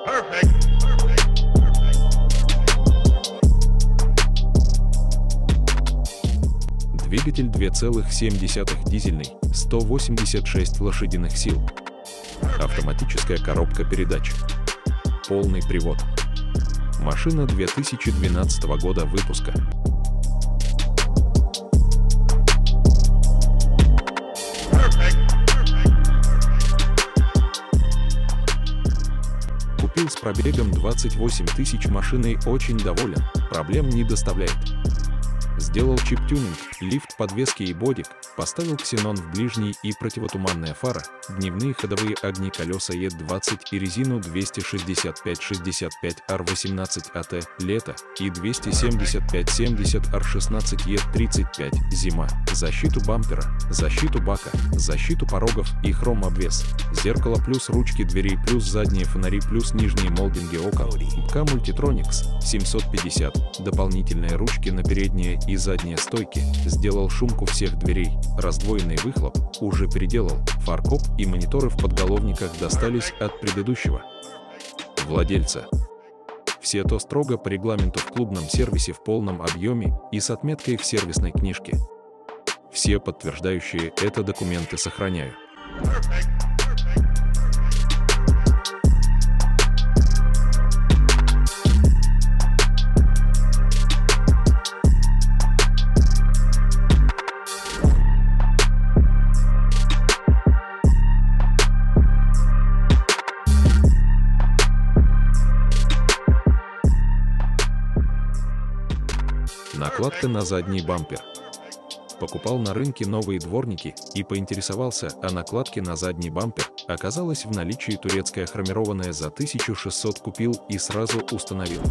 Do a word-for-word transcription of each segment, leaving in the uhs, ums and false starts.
Двигатель два целых семь десятых дизельный, сто восемьдесят шесть лошадиных сил. Автоматическая коробка передач. Полный привод. Машина две тысячи двенадцатого года выпуска. Купил с пробегом двадцать восемь тысяч, машиной очень доволен, проблем не доставляет. Сделал чип-тюнинг, лифт, подвески и бодик, поставил ксенон в ближний и противотуманная фара, дневные ходовые огни, колеса Е двадцать и резину двести шестьдесят пять шестьдесят пять ар восемнадцать эй ти лето и двести семьдесят пять семьдесят ар шестнадцать Е тридцать пять зима, защиту бампера, защиту бака, защиту порогов и хром-обвес, зеркало плюс ручки дверей плюс задние фонари плюс нижние молдинги окон, МК Multitronics семьсот пятьдесят, дополнительные ручки на передние и задние стойки, сделал шумку всех дверей, раздвоенный выхлоп, уже переделал, фаркоп и мониторы в подголовниках достались от предыдущего владельца. Все то строго по регламенту, в клубном сервисе в полном объеме и с отметкой в сервисной книжке. Все подтверждающие это документы сохраняю. Накладка на задний бампер. Покупал на рынке новые дворники и поинтересовался о накладке на задний бампер. Оказалось в наличии турецкая хромированная, за тысячу шестьсот купил и сразу установил.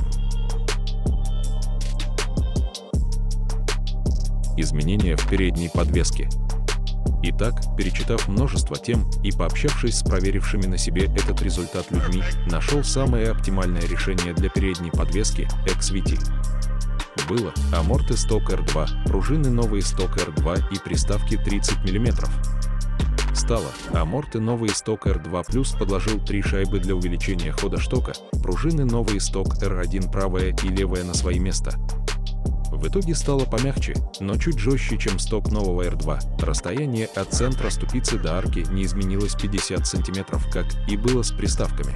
Изменения в передней подвеске. Итак, перечитав множество тем и пообщавшись с проверившими на себе этот результат людьми, нашел самое оптимальное решение для передней подвески – икс ви ти. Было аморты сток эр два, пружины новые сток эр два и приставки тридцать миллиметров. Стало аморты новые сток эр два плюс, подложил три шайбы для увеличения хода штока, пружины новые сток эр один, правая и левая на свои места. В итоге стало помягче, но чуть жестче, чем сток нового эр два. Расстояние от центра ступицы до арки не изменилось пятьдесят сантиметров, как и было с приставками.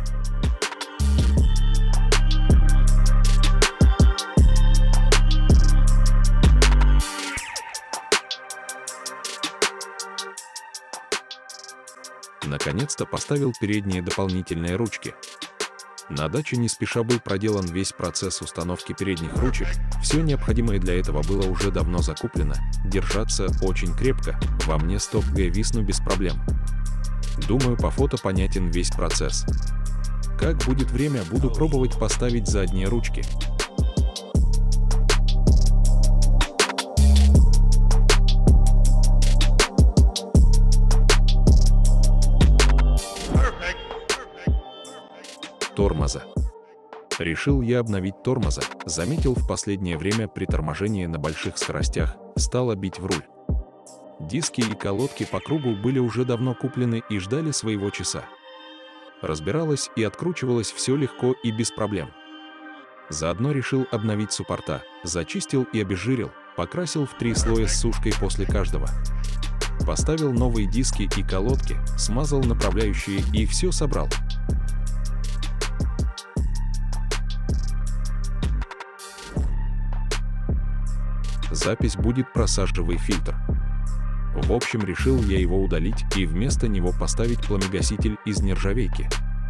Наконец-то поставил передние дополнительные ручки. На даче не спеша был проделан весь процесс установки передних ручек, все необходимое для этого было уже давно закуплено, держаться очень крепко, во мне сток Г висну без проблем. Думаю, по фото понятен весь процесс. Как будет время, буду пробовать поставить задние ручки. Тормоза. Решил я обновить тормоза, заметил в последнее время при торможении на больших скоростях, стало бить в руль. Диски и колодки по кругу были уже давно куплены и ждали своего часа. Разбиралось и откручивалось все легко и без проблем. Заодно решил обновить суппорта, зачистил и обезжирил, покрасил в три слоя с сушкой после каждого. Поставил новые диски и колодки, смазал направляющие и все собрал. Запись будет просаживый фильтр. В общем, решил я его удалить и вместо него поставить пламегаситель из нержавейки.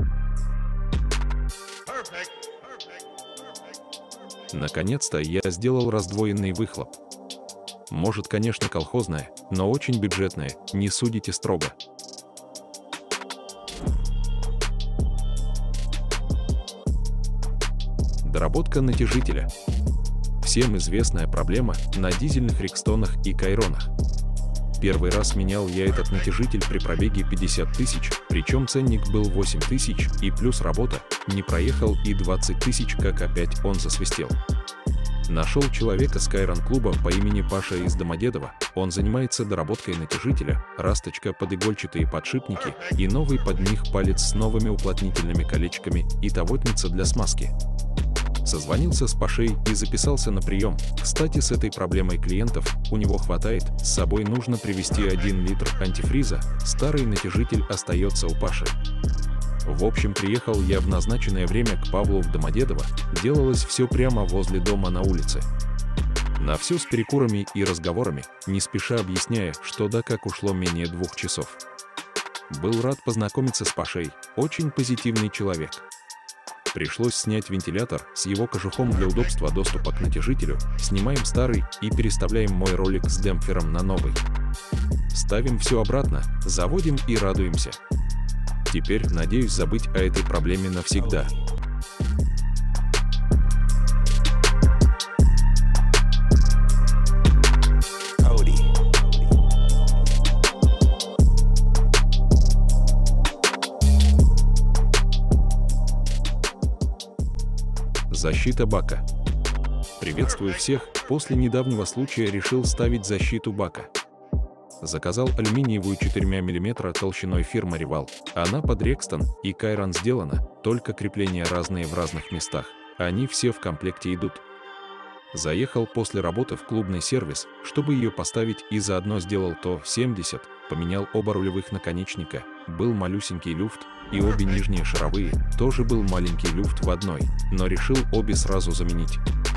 Наконец-то я сделал раздвоенный выхлоп. Может, конечно, колхозное, но очень бюджетное, не судите строго. Доработка натяжителя. Всем известная проблема на дизельных Рекстонах и Кайронах. Первый раз менял я этот натяжитель при пробеге пятьдесят тысяч, причем ценник был восемь тысяч и плюс работа, не проехал и двадцать тысяч, как опять он засвистел. Нашел человека с Кайран-клуба по имени Паша из Домодедова. Он занимается доработкой натяжителя, расточка под игольчатые подшипники и новый под них палец с новыми уплотнительными колечками и тавотница для смазки. Созвонился с Пашей и записался на прием. Кстати, с этой проблемой клиентов у него хватает. С собой нужно привезти один литр антифриза. Старый натяжитель остается у Паши. В общем, приехал я в назначенное время к Павлу в Домодедово. Делалось все прямо возле дома на улице. На все с перекурами и разговорами, не спеша объясняя, что да как ушло менее двух часов. Был рад познакомиться с Пашей, очень позитивный человек. Пришлось снять вентилятор с его кожухом для удобства доступа к натяжителю. Снимаем старый и переставляем мой ролик с демпфером на новый. Ставим все обратно, заводим и радуемся. Теперь надеюсь забыть о этой проблеме навсегда. Защита бака. Приветствую всех. После недавнего случая решил ставить защиту бака. Заказал алюминиевую четыре миллиметра толщиной фирма Rival. Она под Rexton и Кайран сделана, только крепления разные в разных местах. Они все в комплекте идут. Заехал после работы в клубный сервис, чтобы ее поставить, и заодно сделал то семьдесят, поменял оба рулевых наконечника, был малюсенький люфт, и обе нижние шаровые, тоже был маленький люфт в одной, но решил обе сразу заменить.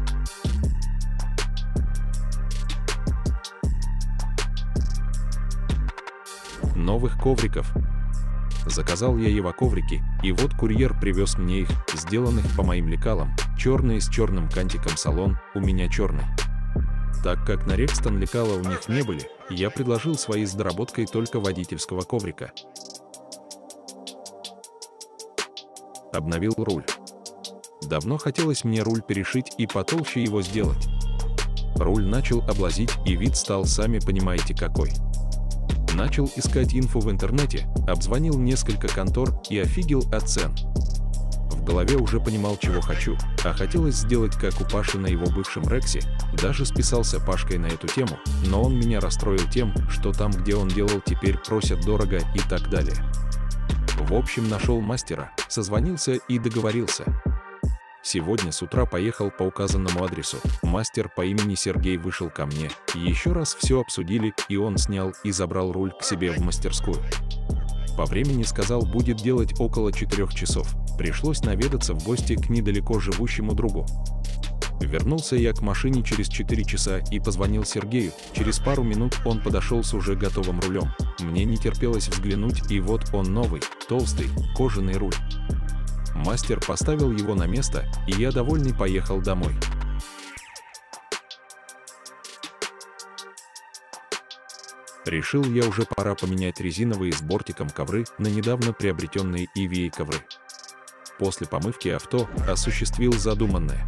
Новых ковриков. Заказал я Ева коврики, и вот курьер привез мне их, сделанных по моим лекалам, черные с черным кантиком, салон у меня черный. Так как на Rexton лекала у них не были, я предложил свои с доработкой только водительского коврика. Обновил руль. Давно хотелось мне руль перешить и потолще его сделать. Руль начал облазить, и вид стал, сами понимаете, какой. Начал искать инфу в интернете, обзвонил несколько контор и офигел от цен. В голове уже понимал, чего хочу, а хотелось сделать как у Паши на его бывшем Рексе. Даже списался Пашкой на эту тему, но он меня расстроил тем, что там, где он делал, теперь просят дорого и так далее. В общем, нашел мастера, созвонился и договорился. Сегодня с утра поехал по указанному адресу. Мастер по имени Сергей вышел ко мне, еще раз все обсудили, и он снял и забрал руль к себе в мастерскую. По времени сказал, будет делать около четырех часов. Пришлось наведаться в гости к недалеко живущему другу. Вернулся я к машине через четыре часа и позвонил Сергею. Через пару минут он подошел с уже готовым рулем. Мне не терпелось взглянуть, и вот он, новый, толстый, кожаный руль. Мастер поставил его на место, и я, довольный, поехал домой. Решил я, уже пора поменять резиновые с бортиком ковры на недавно приобретенные и ви эй ковры. После помывки авто осуществил задуманное.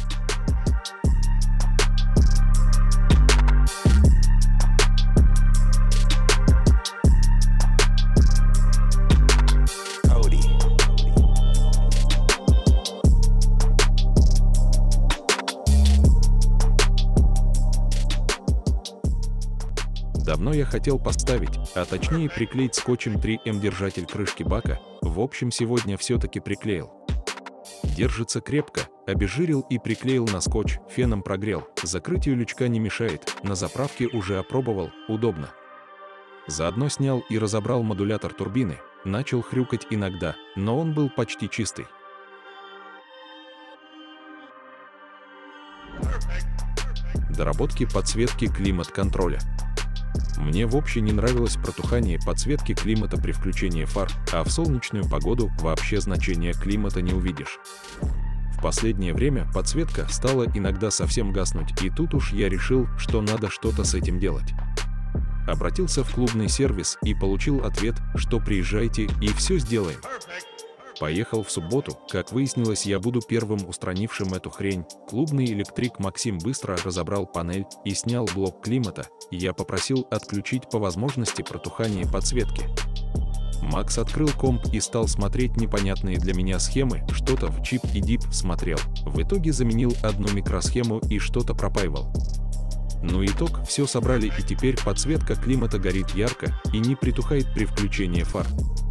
Давно я хотел поставить, а точнее приклеить скотчем три эм держатель крышки бака. В общем, сегодня все-таки приклеил. Держится крепко, обезжирил и приклеил на скотч, феном прогрел. Закрытию лючка не мешает, на заправке уже опробовал, удобно. Заодно снял и разобрал модулятор турбины, начал хрюкать иногда, но он был почти чистый. Доработки подсветки климат-контроля. Мне вообще не нравилось протухание подсветки климата при включении фар, а в солнечную погоду вообще значения климата не увидишь. В последнее время подсветка стала иногда совсем гаснуть, и тут уж я решил, что надо что-то с этим делать. Обратился в клубный сервис и получил ответ, что приезжайте и все сделаем. Поехал в субботу. Как выяснилось, я буду первым устранившим эту хрень. Клубный электрик Максим быстро разобрал панель и снял блок климата. Я попросил отключить по возможности протухание подсветки. Макс открыл комп и стал смотреть непонятные для меня схемы, что-то в чип и дип смотрел. В итоге заменил одну микросхему и что-то пропаивал. Ну итог, все собрали, и теперь подсветка климата горит ярко и не притухает при включении фар.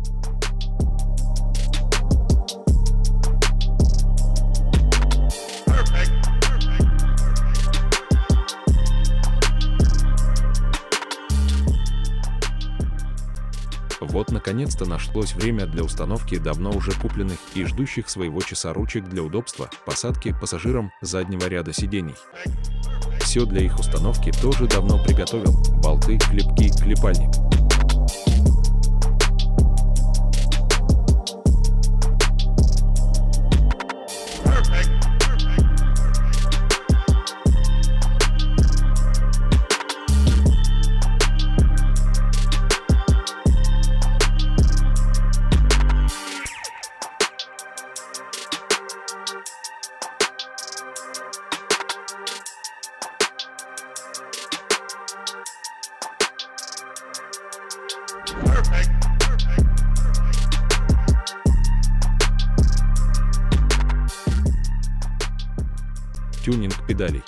Вот наконец-то нашлось время для установки давно уже купленных и ждущих своего часа ручек для удобства посадки пассажирам заднего ряда сидений. Все для их установки тоже давно приготовил: болты, клепки, клепальник. Тюнинг педалей.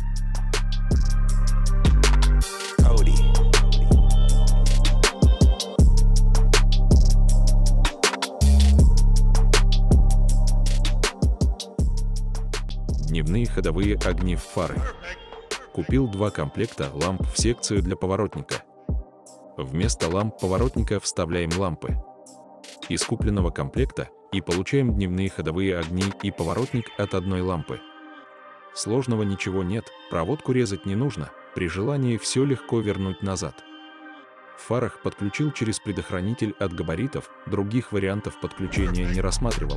Дневные ходовые огни в фары. Купил два комплекта ламп в секцию для поворотника. Вместо ламп поворотника вставляем лампы. Из купленного комплекта и получаем дневные ходовые огни и поворотник от одной лампы. Сложного ничего нет, проводку резать не нужно, при желании все легко вернуть назад. В фарах подключил через предохранитель от габаритов, других вариантов подключения не рассматривал.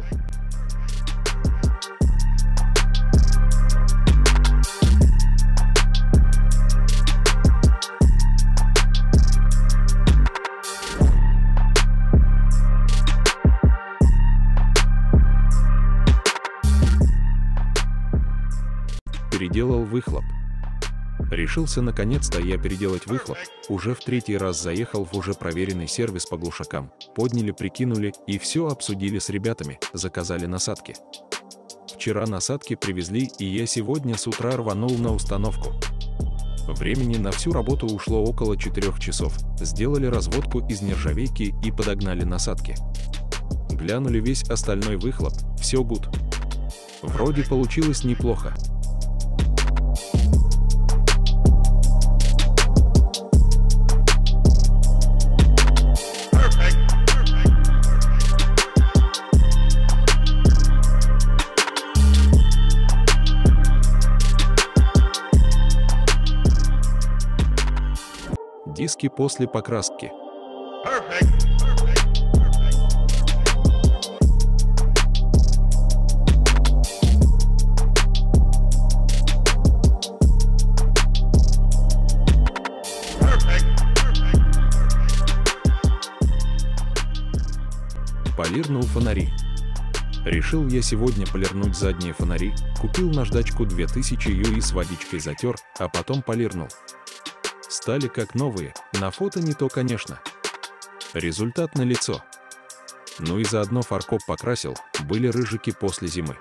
Переделал выхлоп. Решился наконец-то я переделать выхлоп. Уже в третий раз заехал в уже проверенный сервис по глушакам. Подняли, прикинули и все обсудили с ребятами, заказали насадки. Вчера насадки привезли, и я сегодня с утра рванул на установку. Времени на всю работу ушло около четырёх часов. Сделали разводку из нержавейки и подогнали насадки. Глянули весь остальной выхлоп, все гуд. Вроде получилось неплохо. Диски после покраски. Полирнул фонари. Решил я сегодня полирнуть задние фонари. Купил наждачку две тысячи ю и с водичкой затер, а потом полирнул. Стали как новые, на фото не то, конечно. Результат налицо. Ну и заодно фаркоп покрасил, были рыжики после зимы.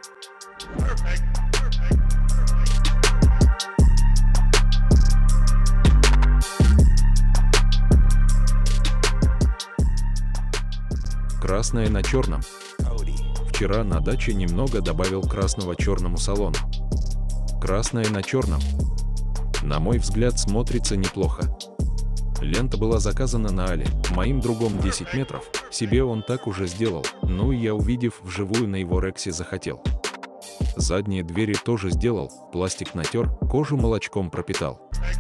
Красное на черном. Вчера на даче немного добавил красного черному салону. Красное на черном. На мой взгляд, смотрится неплохо. Лента была заказана на Али, моим другом десять метров, себе он так уже сделал, ну и я, увидев вживую на его рексе, захотел. Задние двери тоже сделал, пластик натер, кожу молочком пропитал.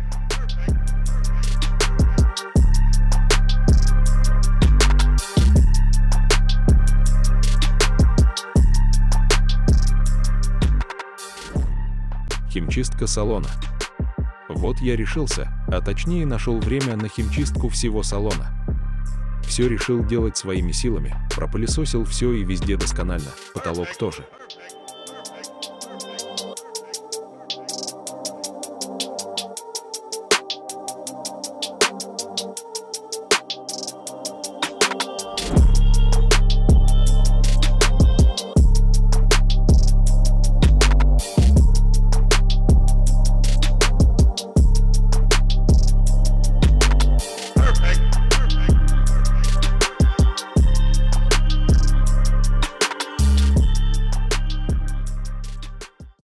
Химчистка салона. Вот я решился, а точнее нашел время на химчистку всего салона. Все решил делать своими силами, пропылесосил все и везде досконально, потолок тоже.